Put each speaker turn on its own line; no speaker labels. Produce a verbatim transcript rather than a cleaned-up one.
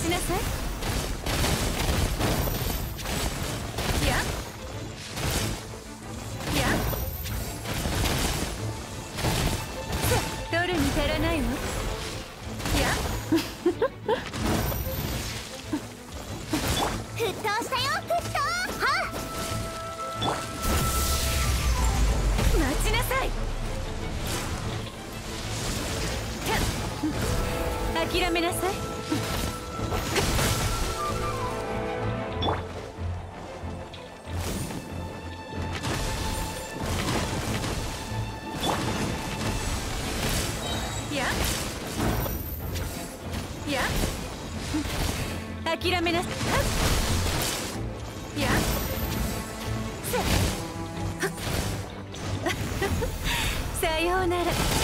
しなさい。いやいや、さ取るに足らないわ。いや沸騰したよ、沸騰。はっ、待ちなさい。諦めなさい。いやいや、諦めなさい。いやささようなら。